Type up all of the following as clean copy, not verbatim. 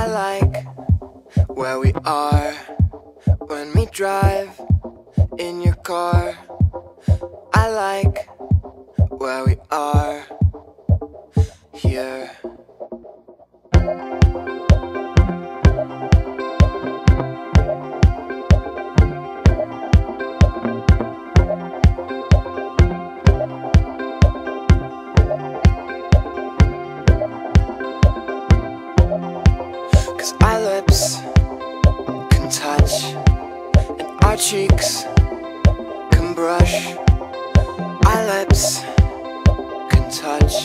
I like where we are when we drive in your car. I like where we are here. Cause our lips can touch and our cheeks can brush. Our lips can touch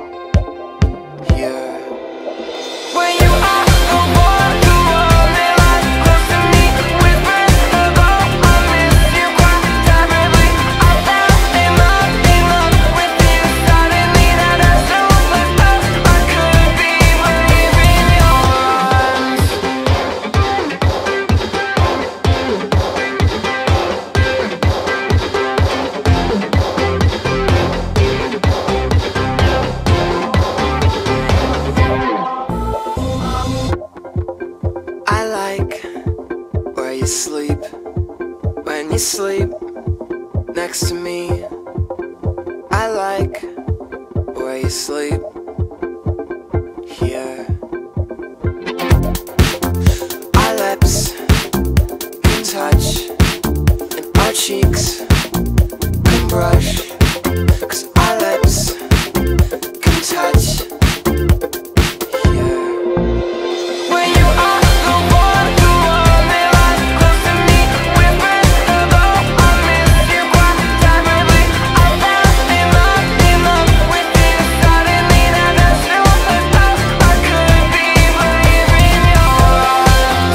here. When you are the one that lies close to me, whispering hello, I miss you quite terribly. I fell in love with you suddenly. That as soon as I could be waving your arms. I like where you sleep when you sleep next to me. I like where you sleep here. Our lips can touch and our cheeks can brush. Cause our lips can touch here. When you are the one that lies close to me, whispering hello, I miss you quite terribly. I fell in love with you suddenly. That as soon as I could be waving your arms.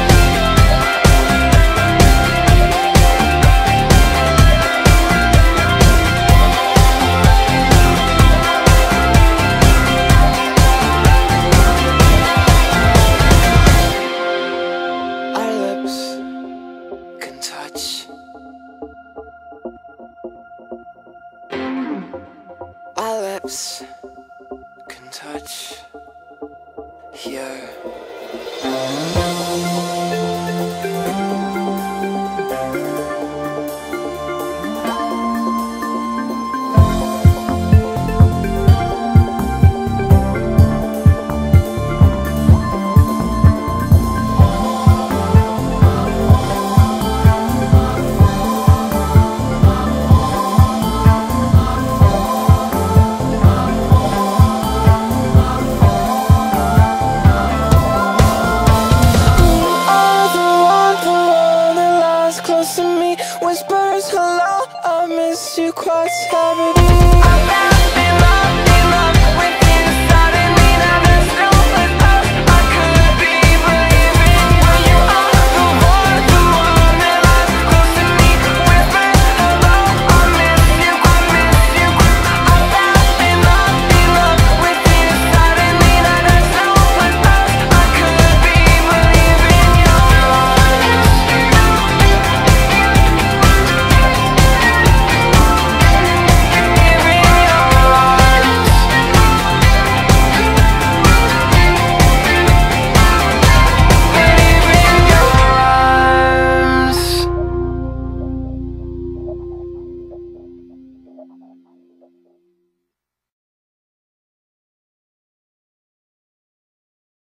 Our lips can touch. Our lips can touch here.